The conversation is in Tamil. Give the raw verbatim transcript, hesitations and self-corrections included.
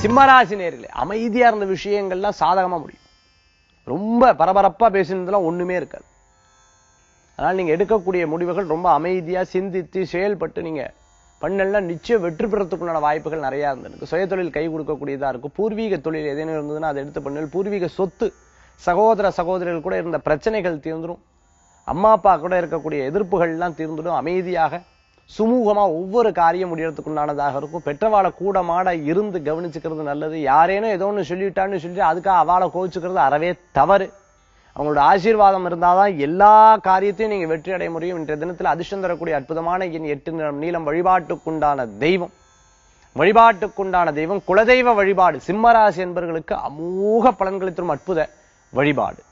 சிம்மராசி நேர்களே, அமைதியா இருந்த விஷயங்கள்லாம் சாதகமா முடியும். ரொம்ப பரபரப்பா பேசினதுலாம் ஒண்ணுமே இருக்காது. அதனால நீங்க எடுக்கக்கூடிய முடிவுகள் ரொம்ப அமைதியா சிந்தித்து செயல்பட்டு நீங்க பண்ணலாம், நிச்சயம் வெற்றி பெறத்துக்குண்டான வாய்ப்புகள் நிறைய இருந்திருக்கு. சுயதொழில் கை கொடுக்கக்கூடியதா இருக்கும். பூர்வீக தொழில் எதேனும் இருந்ததுன்னா அதை எடுத்து பண்ணல். பூர்வீக சொத்து, சகோதர சகோதரிகள் கூட இருந்த பிரச்சனைகள் தீர்ந்துடும். அம்மா அப்பா கூட இருக்கக்கூடிய எதிர்ப்புகள் எல்லாம் தீர்ந்துடும். அமைதியாக சுமூகமா ஒவ்வொரு காரியம் முடியறதுக்குண்டானதாக இருக்கும். பெற்றவாளை கூட மாட இருந்து கவனிச்சுக்கிறது நல்லது. யாரேனும் ஏதோ ஒன்று சொல்லிட்டான்னு சொல்லிட்டு அதுக்காக அவளை கோவிச்சுக்கிறது அறவே தவறு. அவங்களோட ஆசீர்வாதம் இருந்தாதான் எல்லா காரியத்தையும் நீங்க வெற்றி அடைய முடியும். இன்றைய தினத்தில் அதிர்ஷ்டம் தரக்கூடிய அற்புதமான எண் எட்டு நிறம் நீளம். வழிபாட்டுக்குண்டான தெய்வம் வழிபாட்டுக்குண்டான தெய்வம் குலதெய்வ வழிபாடு. சிம்மராசி என்பவர்களுக்கு அமோக பலன்களை தரும் அற்புத வழிபாடு.